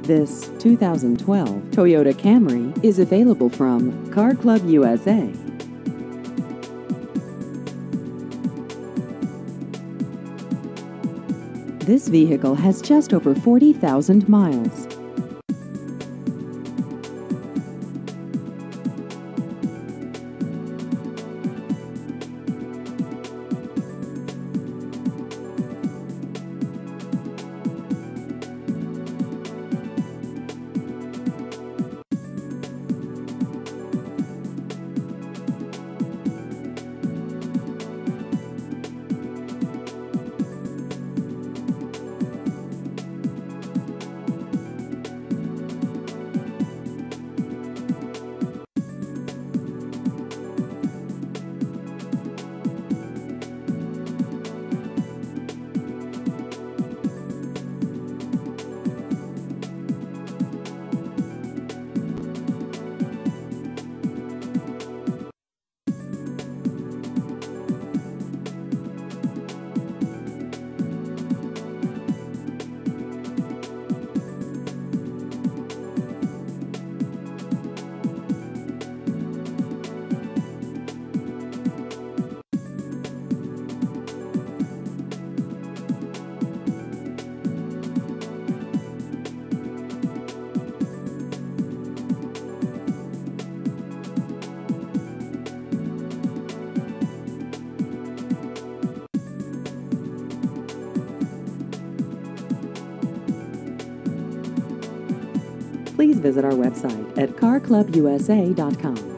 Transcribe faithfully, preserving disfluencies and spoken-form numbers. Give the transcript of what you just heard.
This two thousand twelve Toyota Camry is available from Car Club U S A. This vehicle has just over forty thousand miles. Please visit our website at car club u s a dot com.